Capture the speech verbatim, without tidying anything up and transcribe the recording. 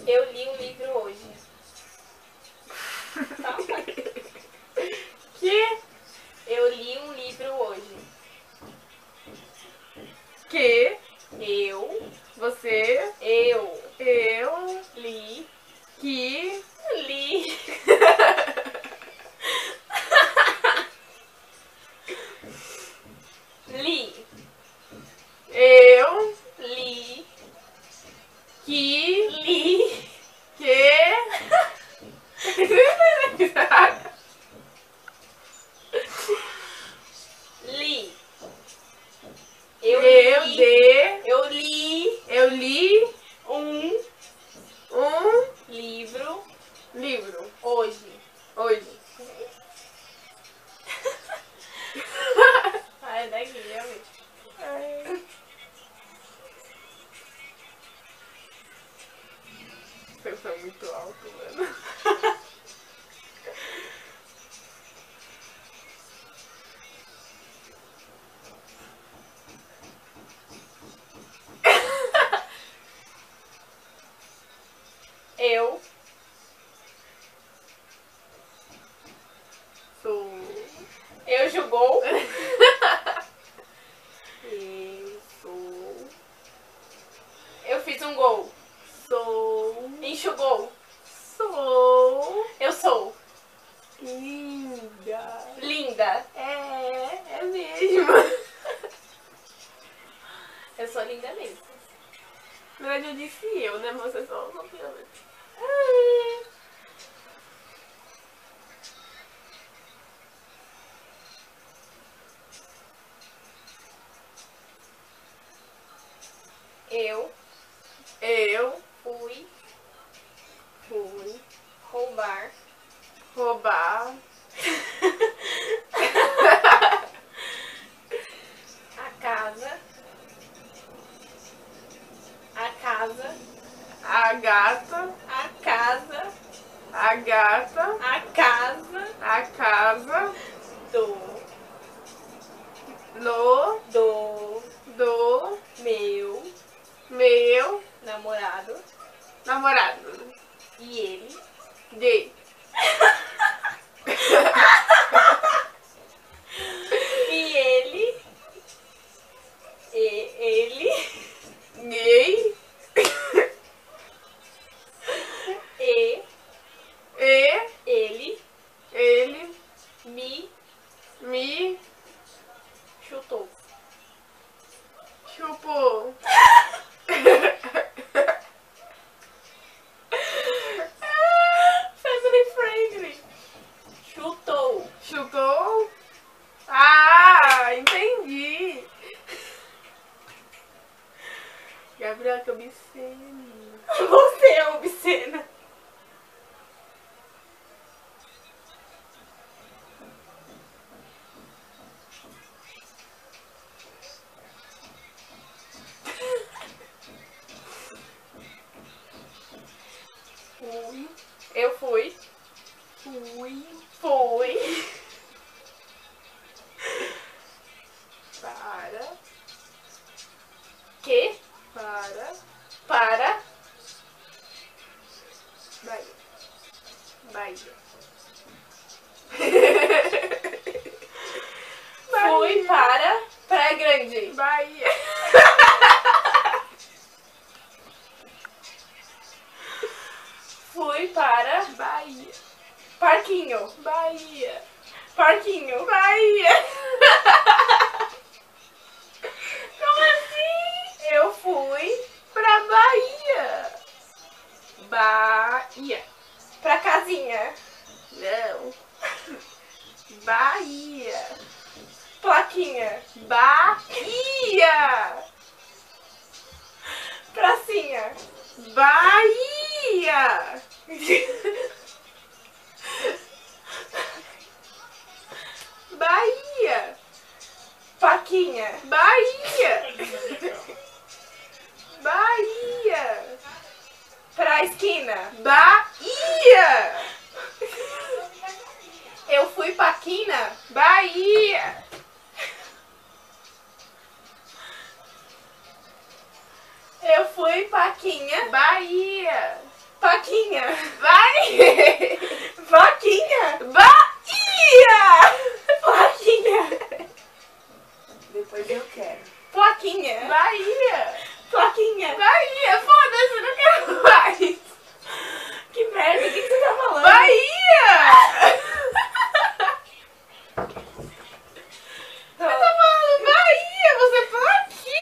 Eu li um livro hoje. Tá? Que? Eu li um livro hoje. Que? Eu. Você. Eu. Eu. Li. Que. Li. Li. Eu. Li. Que. Li. Que. Li. Eu, Eu de. li. Eu li Eu li um um livro livro hoje. hoje. Ai, daqui, realmente. Ai. Foi, foi muito alto, mano. Eu Sou. Eu jogou. Eu sou. Eu fiz um gol. Sou. Enxugou. Sou. Eu sou Linda. linda. É, é mesmo. Eu sou linda mesmo. Na verdade eu disse eu, né? Mas você só não viu. Eu Eu fui fui roubar roubar a casa. A casa. a gata, A casa. a gata, A casa a casa do no do do meu meu namorado namorado. e ele Gay. e ele e ele Gay. e E ele ele me me chutou. chupou. Family friendly. Chutou. Chutou? Ah, entendi. Gabriela, que obsceno. Você é obscena. Fui, Eu fui. fui Fui. para, Que? para, Para. Bahia. Bahia. Fui para Praia Grande. Bahia. Fui para Bahia. Parquinho. Bahia. Parquinho. Bahia. Como assim? Eu fui Pra Bahia. Bahia. pra casinha. Não. Bahia. Plaquinha. Bahia. Pracinha. Bahia. Bahia. Paquinha. Bahia. Bahia. Pra esquina. Bahia. Eu fui Paquina. Bahia. Eu fui Paquinha. Bahia. Paquinha. Bahia. Vaquinha. Bahia. Plaquinha. Depois eu quero. Plaquinha. Bahia. Plaquinha. Bahia.